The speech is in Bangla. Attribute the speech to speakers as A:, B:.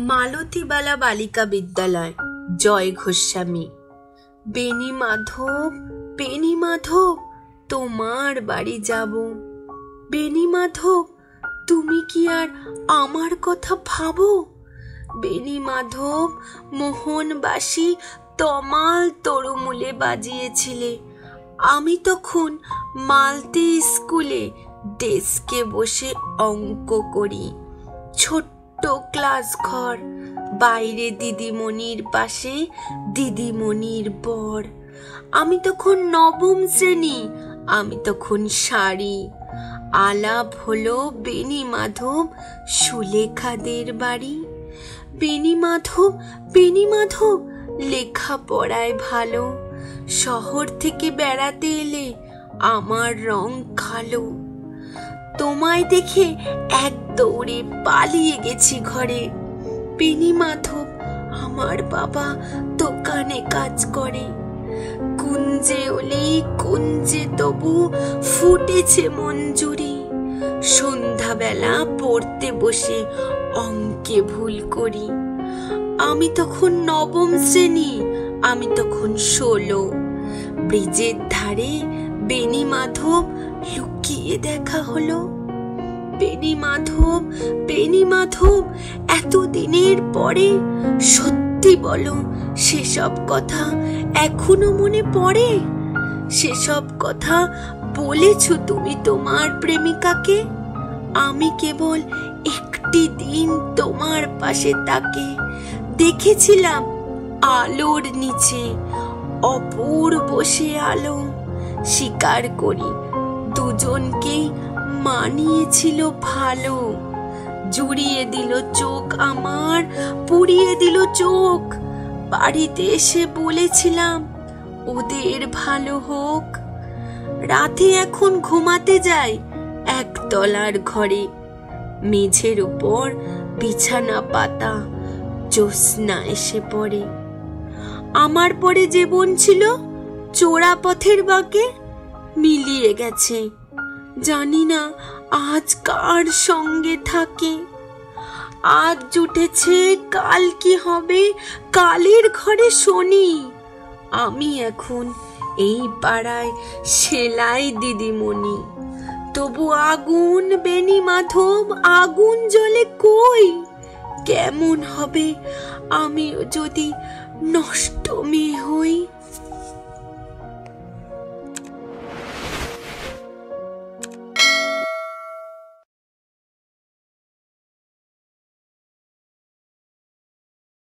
A: মালতীবালা বালিকা বিদ্যালয়, জয় গোস্বামী। বেনি মাধব, বেনি মাধব, তোমার বাড়ি যাব। বেনি মাধব, তুমি কি আর আমার কথা ভাবো? বেনি মাধব, মোহনবাসী তমাল তরুমূলে বাজিয়েছিলে। আমি তখন মালতি স্কুলে ডেস্কে বসে অঙ্ক করি। ছোট্ট ক্লাস ঘর, বাইরে দিদিমণির পাশে দিদিমণির বর। আমি তখন নবম শ্রেণী, আমি তখন শাড়ি। আলাপ হলো বেনি মাধব সুলেখাদের বাড়ি। বেনি মাধব, বেনি মাধব, লেখা পড়ায় ভালো। শহর থেকে বেড়াতে এলে আমার রং কালো। তোমায় দেখে এক দৌড়ে পালিয়ে গেছি ঘরে। বেনি মাধব, আমার বাবা দোকানে কাজ করে। কুঞ্জে ওলি কুঞ্জে তবু ফুটেছে মঞ্জুরি। সন্ধ্যাবেলা পড়তে বসে অঙ্কে ভুল করি। আমি তখন নবম শ্রেণী, আমি তখন 16। ব্রিজের ধারে বেনি মাধব লুকিয়ে দেখা হলো। বেনি মাধব, বেনি মাধব, এতদিনের পরে সত্যি বলো, সেসব কথা এখনো মনে পড়ে? সেসব কথা বলেছো তুমি তোমার প্রেমিকাকে? আমি কেবল একটি দিন তোমার পাশে তাকে দেখেছিলাম আলোর নিচে, অপূর্ব সে আলো। স্বীকার করি দুজনকেই মানিয়েছিল ভালো। জুড়িয়ে দিল চোখ আমার, পুড়িয়ে দিল চোখ। বাড়িতে এসে বলেছিলাম ওদের ভালো হোক। রাতে এখন ঘুমাতে যাই একতলার ঘরে। মেঝের উপর বিছানা পাতা, জ্যোৎস্না এসে পড়ে। আমার পরে যে বোন ছিল চোরা পথের বাঁকে, মিলিয়ে গেছে। জানি না আজ কার সঙ্গে থাকে। আজ জুটেছে, কাল কি হবে, কালের ঘরে শনি। আমি এখন এই পাড়ায় সেলাই দিদিমণি। তবু আগুন বেনি মাধব, আগুন জ্বলে কই? কেমন হবে আমিও যদি নষ্ট মেয়ে হই?